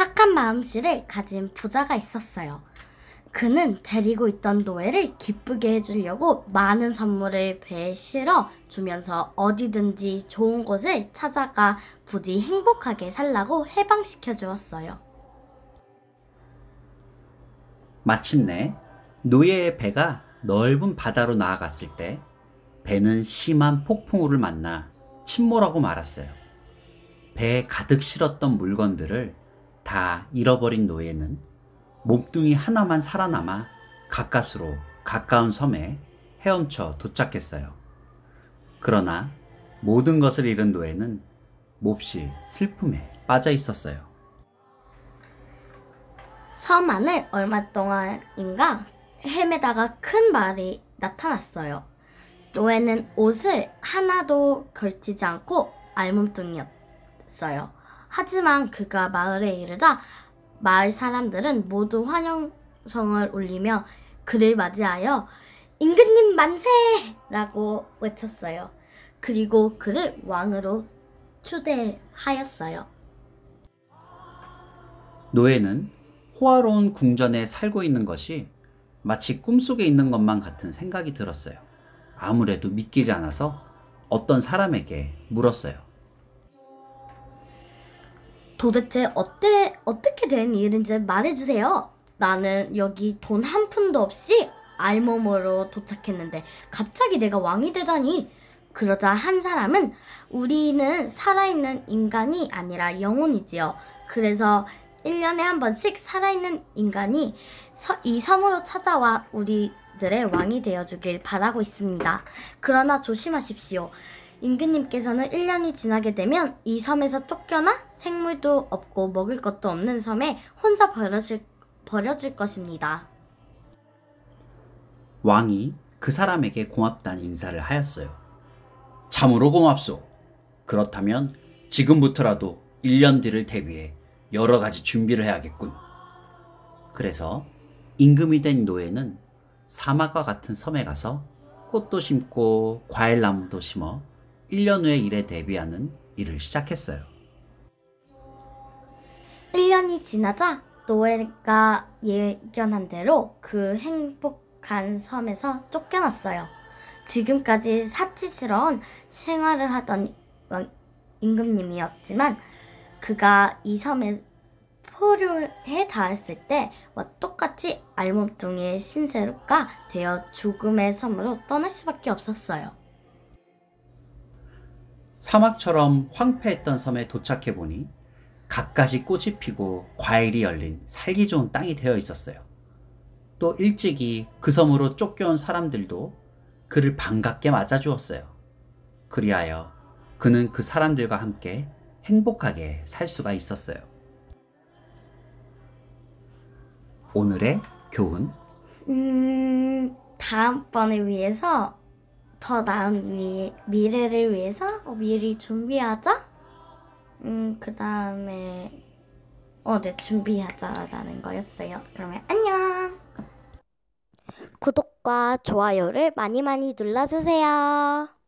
착한 마음씨를 가진 부자가 있었어요. 그는 데리고 있던 노예를 기쁘게 해주려고 많은 선물을 배에 실어 주면서 어디든지 좋은 곳을 찾아가 부디 행복하게 살라고 해방시켜 주었어요. 마침내 노예의 배가 넓은 바다로 나아갔을 때 배는 심한 폭풍우를 만나 침몰하고 말았어요. 배에 가득 실었던 물건들을 다 잃어버린 노예는 몸뚱이 하나만 살아남아 가까스로 가까운 섬에 헤엄쳐 도착했어요. 그러나 모든 것을 잃은 노예는 몹시 슬픔에 빠져 있었어요. 섬 안을 얼마 동안인가 헤매다가 큰 말이 나타났어요. 노예는 옷을 하나도 걸치지 않고 알몸뚱이였어요. 하지만 그가 마을에 이르자 마을 사람들은 모두 환영성을 울리며 그를 맞이하여 임금님 만세! 라고 외쳤어요. 그리고 그를 왕으로 추대하였어요. 노예는 호화로운 궁전에 살고 있는 것이 마치 꿈속에 있는 것만 같은 생각이 들었어요. 아무래도 믿기지 않아서 어떤 사람에게 물었어요. 도대체 어떻게 된 일인지 말해주세요. 나는 여기 돈 한 푼도 없이 알몸으로 도착했는데 갑자기 내가 왕이 되다니. 그러자 한 사람은 우리는 살아있는 인간이 아니라 영혼이지요. 그래서 1년에 한 번씩 살아있는 인간이 이 섬으로 찾아와 우리들의 왕이 되어주길 바라고 있습니다. 그러나 조심하십시오. 임금님께서는 1년이 지나게 되면 이 섬에서 쫓겨나 생물도 없고 먹을 것도 없는 섬에 혼자 버려질 것입니다. 왕이 그 사람에게 고맙다는 인사를 하였어요. 참으로 고맙소. 그렇다면 지금부터라도 1년 뒤를 대비해 여러 가지 준비를 해야겠군. 그래서 임금이 된 노예는 사막과 같은 섬에 가서 꽃도 심고 과일나무도 심어 1년 후의 일에 대비하는 일을 시작했어요. 1년이 지나자 노예가 예견한 대로 그 행복한 섬에서 쫓겨났어요. 지금까지 사치스러운 생활을 하던 임금님이었지만 그가 이 섬에 포로에 닿았을 때와 똑같이 알몸뚱이의 신세가 되어 죽음의 섬으로 떠날 수밖에 없었어요. 사막처럼 황폐했던 섬에 도착해 보니 갖가지 꽃이 피고 과일이 열린 살기 좋은 땅이 되어 있었어요. 또 일찍이 그 섬으로 쫓겨온 사람들도 그를 반갑게 맞아주었어요. 그리하여 그는 그 사람들과 함께 행복하게 살 수가 있었어요. 오늘의 교훈. 다음번을 위해서 더 나은 미래를 위해서 미리 준비하자. 그 다음에 네, 준비하자라는 거였어요. 그러면 안녕. 구독과 좋아요를 많이 많이 눌러주세요.